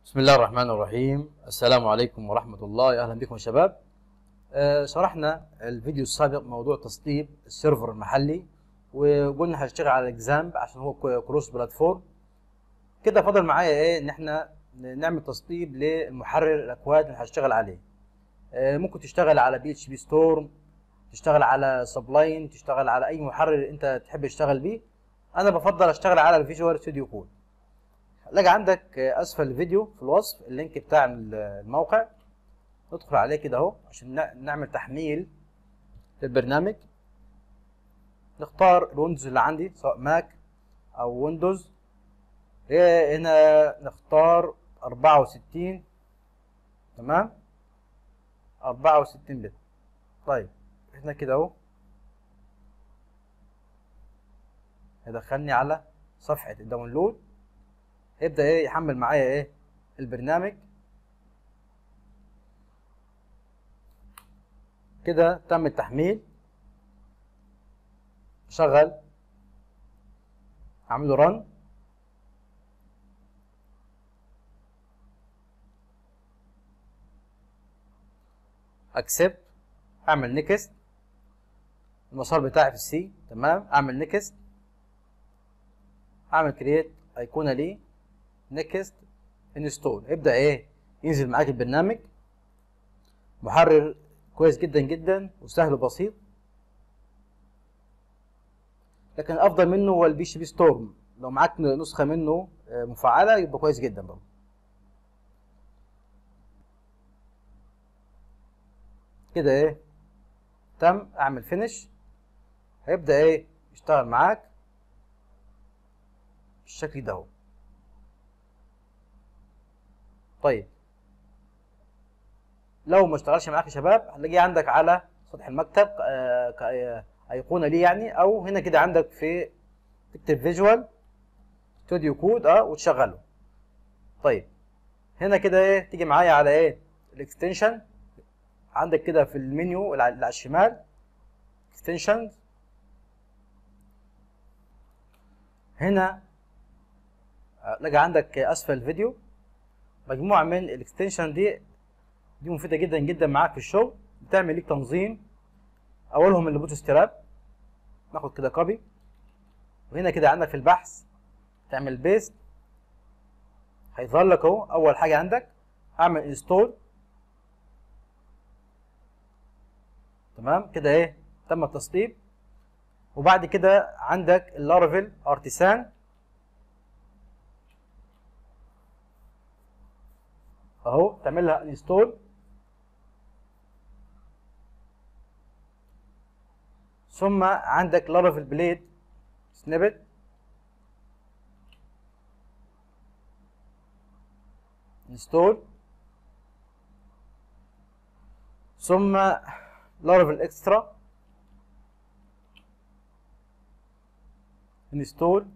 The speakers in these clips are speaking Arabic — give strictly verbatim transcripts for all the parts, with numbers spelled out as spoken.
بسم الله الرحمن الرحيم. السلام عليكم ورحمة الله. أهلا بكم يا شباب. آه شرحنا الفيديو السابق موضوع تسطيب السيرفر المحلي، وقلنا هنشتغل على الاكزامب عشان هو كروس بلاتفورم. كده فضل معايا ايه ان احنا نعمل تسطيب للمحرر الاكواد اللي هشتغل عليه. آه ممكن تشتغل على بي اتش بي ستورم، تشتغل على سبلاين، تشتغل على اي محرر انت تحب تشتغل بيه. انا بفضل اشتغل على الفيجوال ستوديو كود. لاقي عندك اسفل الفيديو في الوصف اللينك بتاع الموقع، ندخل عليه كده اهو عشان نعمل تحميل للبرنامج. نختار الويندوز اللي عندي سواء ماك او ويندوز. هنا نختار أربعة وستين، تمام، أربعة وستين بت. طيب هنا كده اهو هيدخلني على صفحة الداونلود. يبدأ ايه يحمل معايا ايه البرنامج. كده تم التحميل. شغل، اعمله رن. اكسبت، اعمل نيكست. المسار بتاعي في السي، تمام، اعمل نيكست، اعمل كرييت ايقونه ليه، نيكست، انستول. يبدا ايه ينزل معاك البرنامج. محرر كويس جدا جدا وسهل وبسيط، لكن الافضل منه هو البي اتش بي ستورم. لو معاك نسخه منه مفعله يبقى كويس جدا برضه. كده ايه تم. اعمل فينش. هيبدا ايه يشتغل معاك بالشكل ده اهو. طيب لو ما اشتغلش معاك يا شباب هتلاقيه عندك على سطح المكتب كايقونه ليه يعني، او هنا كده عندك في تكتب فيجوال ستوديو كود اه وتشغله. طيب هنا كده ايه تيجي معايا على ايه الاكستنشن. عندك كده في المنيو اللي على الشمال اكستنشن. هنا لقى عندك اسفل الفيديو مجموعه من الاكستنشن دي. دي مفيده جدا جدا معاك في الشغل، بتعمل ليك تنظيم. اولهم اللي بوت ستراب. ناخد كده كوبي، وهنا كده عندك في البحث تعمل بيست. هيظهر لك اهو اول حاجه عندك. اعمل انستول، تمام كده ايه تم التسطيب. وبعد كده عندك اللارافيل ارتيسان اهو، تعمل لها انستول. ثم عندك لارافيل بليد سنيبت، انستول. ثم لارافيل اكسترا، انستول.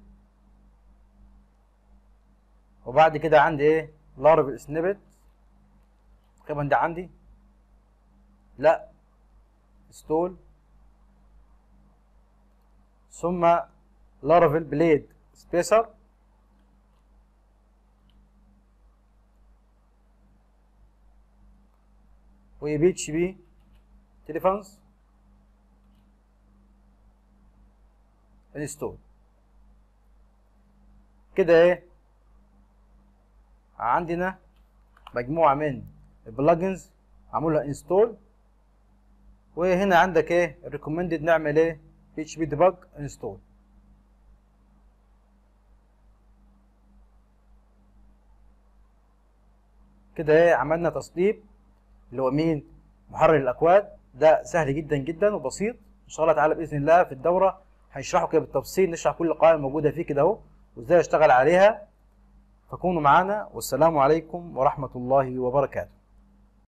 وبعد كده عندي ايه لارافيل سنيبت. تقريبا ده عندي لا، انستول. ثم لارافيل بليد سبيسر، وبي اتش بي تليفونز، انستول. كده ايه عندنا مجموعه من البلجنز معمولها انستول. وهنا عندك ايه ريكومندد نعمل ايه بي اتش بي ديباج انستول. كده ايه عملنا تسطيب اللي هو مين محرر الاكواد. ده سهل جدا جدا وبسيط. ان شاء الله تعالى باذن الله في الدوره هنشرحه كده بالتفصيل، نشرح كل قائمه موجوده فيه كده اهو وازاي اشتغل عليها. فكونوا معانا، والسلام عليكم ورحمه الله وبركاته.